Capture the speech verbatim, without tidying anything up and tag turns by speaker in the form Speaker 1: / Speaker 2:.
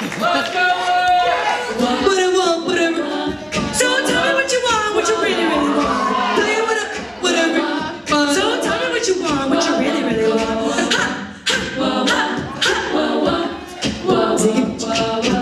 Speaker 1: Let's go!
Speaker 2: What I want, whatever. So tell me what you want, what you really, really want. Tell you what I, whatever. So tell me what you want, what you really, really want. Ha, ha, ha, ha, ha, ha.